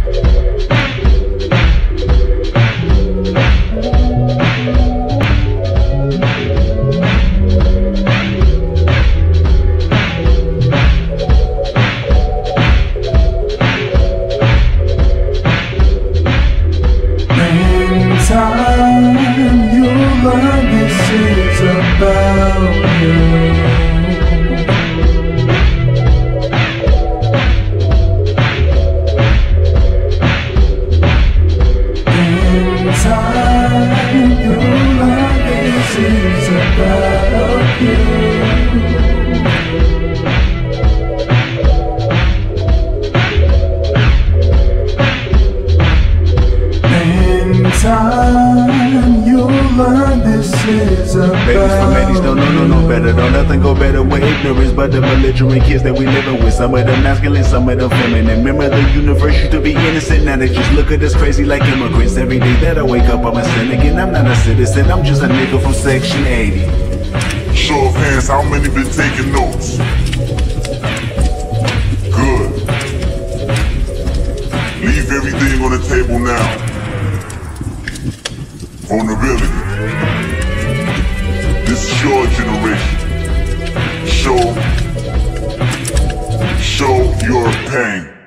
But the belligerent kids that we living with, some of them masculine, some of them feminine. Remember the universe used to be innocent, now they just look at us crazy like immigrants. Every day that I wake up I'm a sin again. I'm not a citizen, I'm just a nigga from section 80. Show of hands, how many been taking notes? Good. Leave everything on the table now. Vulnerability. This is your generation. Show your pain.